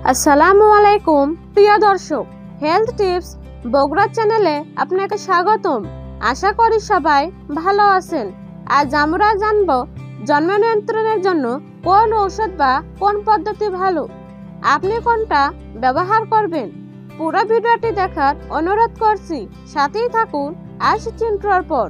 আসসালামু আলাইকুম প্রিয় দর্শক, হেলথ টিপস বগুড়া চ্যানেলে আপনাকে স্বাগতম। আশা করি সবাই ভালো আছেন। আজ আমরা জানব জন্ম নিয়ন্ত্রণের জন্য কোন ঔষধ বা কোন পদ্ধতি ভালো, আপনি কোনটা ব্যবহার করবেন। পুরো ভিডিওটি দেখার অনুরোধ করছি, সাথেই থাকুন। আসছি ইন্ট্রোর পর।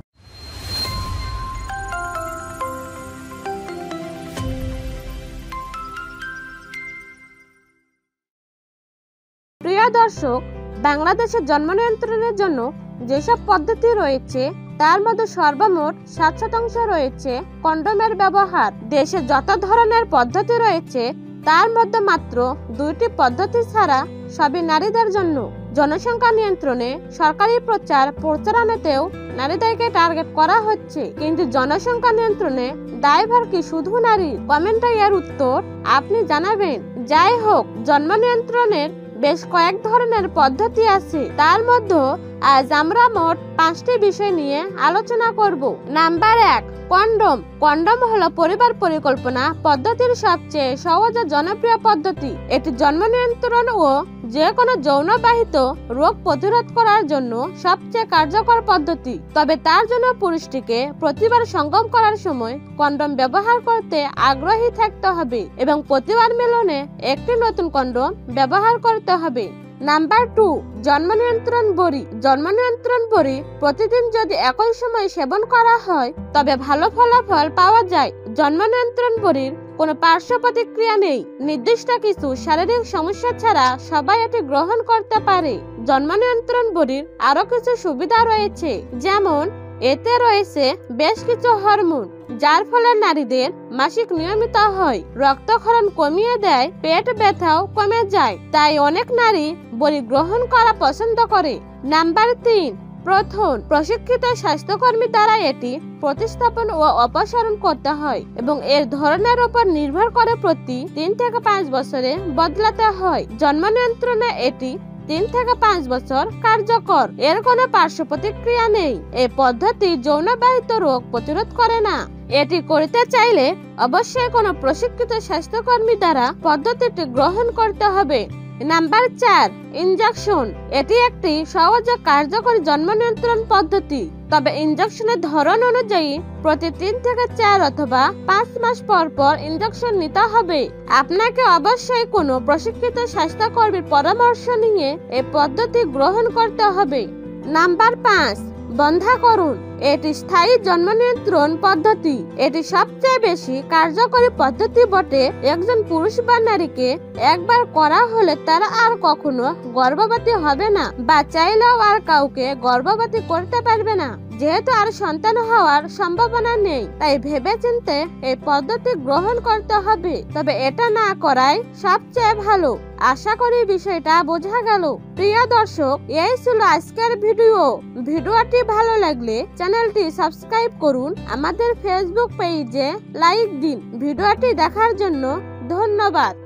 প্রিয় দর্শক, বাংলাদেশে জন্ম নিয়ন্ত্রণের জন্য যেসব পদ্ধতি রয়েছে তার মধ্যে সর্বমোট 7% রয়েছে কন্ডোমের ব্যবহার। দেশে যত ধরনের পদ্ধতি রয়েছে তার মধ্যে মাত্র 2টি পদ্ধতি ছাড়া সবই নারীদের জন্য। জনসংখ্যা নিয়ন্ত্রণে সরকারি প্রচার প্রচারণাতেও নারীদেরকে টার্গেট করা হচ্ছে, কিন্তু জনসংখ্যা নিয়ন্ত্রণে দায়ভার কি শুধু নারী? কমেন্টে এর উত্তর আপনি জানাবেন। যাই হোক, জন্ম নিয়ন্ত্রণের বেশ কয়েক ধরনের পদ্ধতি আছে, তার মধ্যে আজ আমরা মোট 5টি বিষয় নিয়ে আলোচনা করব। Number 1, condom. কন্ডোম হলো পরিবার পরিকল্পনা পদ্ধতির সবচেয়ে সহজ ও জনপ্রিয় পদ্ধতি। এটি জন্ম নিয়ন্ত্রণ ও যে কোনো যৌনবাহিত রোগ প্রতিরোধ করার জন্য সবচেয়ে কার্যকর পদ্ধতি। তবে তার জন্য পুরুষটিকে প্রতিবার সঙ্গম করার সময় কন্ডোম ব্যবহার করতে আগ্রহী থাকতে হবে এবং প্রতিবার মিলনে একটি নতুন কন্ডোম ব্যবহার করতে হবে। নাম্বার 2, জন্ম নিয়ন্ত্রণ বড়ি। জন্ম নিয়ন্ত্রণ বড়ি প্রতিদিন যদি একই সময় সেবন করা হয় তবে ভালো ফলাফল পাওয়া যায়। জন্ম নিয়ন্ত্রণ বড়ির কোনো পার্শ্ব প্রতিক্রিয়া নেই। নির্দিষ্ট কিছু শারীরিক সমস্যা ছাড়া সবাই এটি গ্রহণ করতে পারে। জন্ম নিয়ন্ত্রণ বড়ির আরো কিছু সুবিধা রয়েছে, যেমন এতে রয়েছে বেশ কিছু হরমোন যার ফলে নারীদের মাসিক নিয়মিত হয়, রক্তক্ষরণ কমিয়ে দেয়, পেট ব্যথাও কমে যায়। তাই অনেক নারী বড়ি গ্রহণ করা পছন্দ করে। নাম্বার 3, প্রশিক্ষিত স্বাস্থ্যকর্মী দ্বারা এটি প্রতিস্থাপন ও অপসারণ করতে হয় এবং এর ধরনের উপর নির্ভর করে প্রতি 3 থেকে 5 বছরে বদলাতে হয়। জন্ম নিয়ন্ত্রণে এটি 3 থেকে 5 বছর কার্যকর। এর কোনো পার্শ্ব প্রতিক্রিয়া নেই। এই পদ্ধতি যৌনবাহিত রোগ প্রতিরোধ করে না। এটি করতে চাইলে অবশ্যই কোনো প্রশিক্ষিত স্বাস্থ্যকর্মী দ্বারা পদ্ধতিটি গ্রহণ করতে হবে। Number 4, injection. এটি একটি সহজ ও কার্যকরী জন্ম নিয়ন্ত্রণ পদ্ধতি, তবে ইনজেকশনের ধরন অনুযায়ী প্রতি 3 থেকে 4 অথবা 5 মাস পর পর ইনজেকশন নিতে হবে। আপনাকে অবশ্যই কোনো প্রশিক্ষিত স্বাস্থ্যকর্মীর পরামর্শ নিয়ে এই পদ্ধতি গ্রহণ করতে হবে। নাম্বার 5, বন্ধ্যাকরণ। এটি স্থায়ী জন্ম নিয়ন্ত্রণ পদ্ধতি। এটি সবচেয়ে বেশি কার্যকরী পদ্ধতি বটে। একজন পুরুষ বা নারীকে একবার করা হলে তারা আর কখনো গর্ভবতী হবে না বা চাইলেও আর কাউকে গর্ভবতী করতে পারবে না। যেহেতু আর সন্তান হওয়ার সম্ভাবনা নেই, তাই ভেবেচিন্তে এই পদ্ধতি গ্রহণ করতে হবে, তবে এটা না করাই সবচেয়ে ভালো। আশা করি বিষয়টা বোঝা গেল। প্রিয় দর্শক, এই ছিল আজকের ভিডিওটি ভালো লাগলে চ্যানেলটি সাবস্ক্রাইব করুন, আমাদের ফেসবুক পেজে লাইক দিন। ভিডিওটি দেখার জন্য ধন্যবাদ।